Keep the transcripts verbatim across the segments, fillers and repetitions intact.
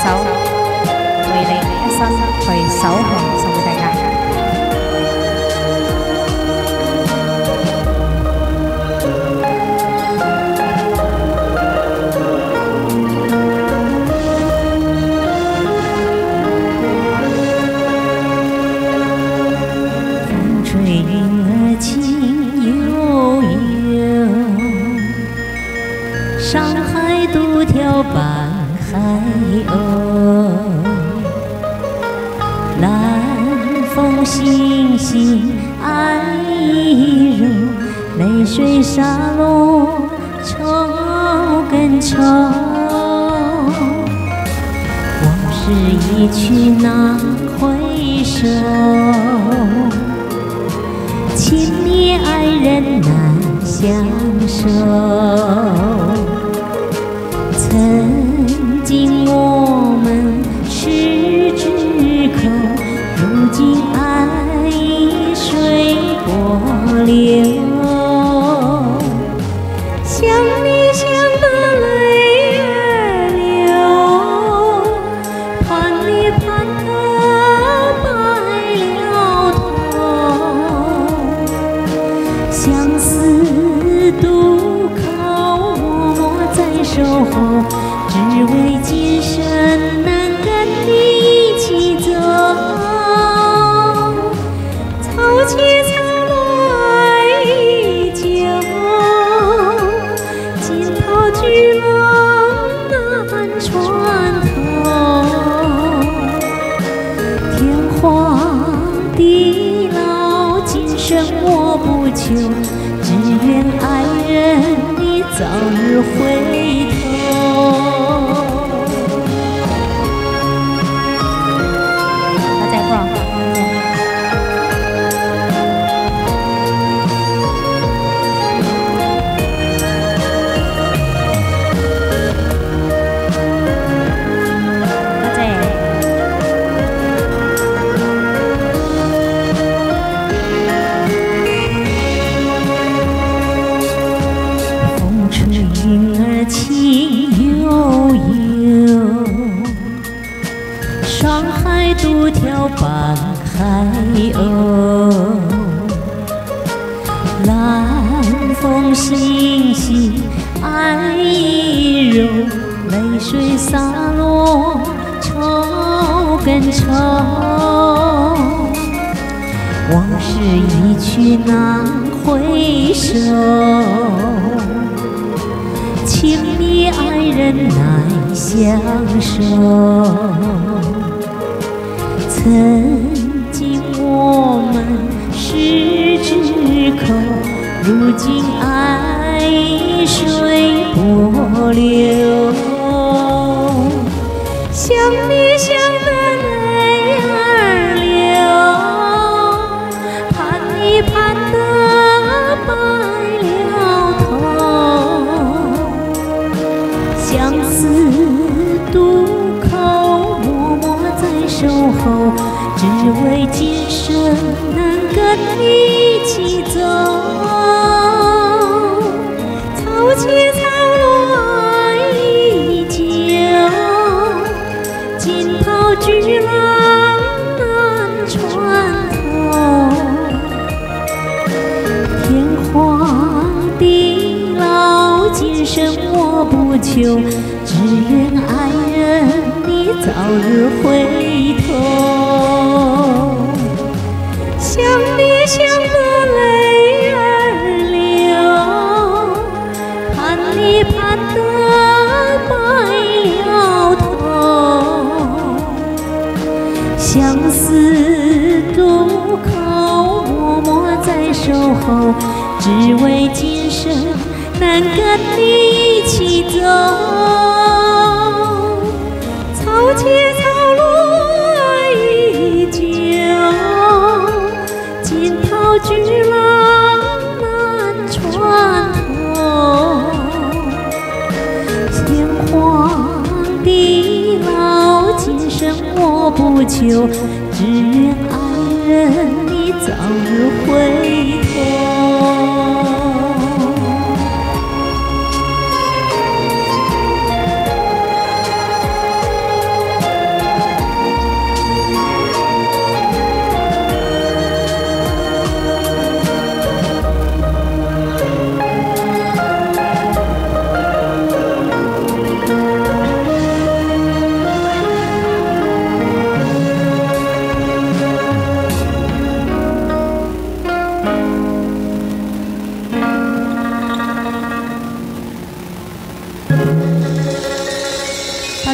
首為你一生去守候送俾大家。 风吹云儿情悠悠，上海独条半海鸥，蓝风星星爱意柔，泪水洒落愁更愁。往事一去难回首，情灭爱人难相守。曾经我们十指口，如今爱已水波流。想你想得泪儿流，盼你盼得白了头。相思渡口，默默在守候，只为今生能跟你一起走。潮起潮落爱依旧，惊涛巨浪难穿透。天荒地老，今生我不求，只愿爱人你早日回头。 多謝 Bro。 云儿情悠悠，上海独条半海鸥，蓝风星星爱意柔，泪水洒落愁更愁。往事一去难回首，情灭爱人难相守。曾经我们十指口，如今爱已水波流。想你想得泪儿流，盼你盼得白了头。相思渡口，默默在守候，只为今生能跟你一起走。潮起潮落爱依旧，惊涛巨浪难穿透。天荒地老，今生我不求，只愿爱人你早日回头。想你想得泪儿流，盼你盼得白了头。相思渡口，默默在守候，只为今生能跟你一起走。潮起潮落爱依旧，惊涛巨浪难穿透。天荒地老，今生我不求，只愿爱人你早日回头。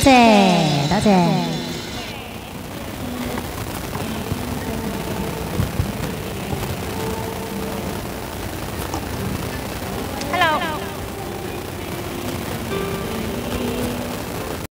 謝多謝。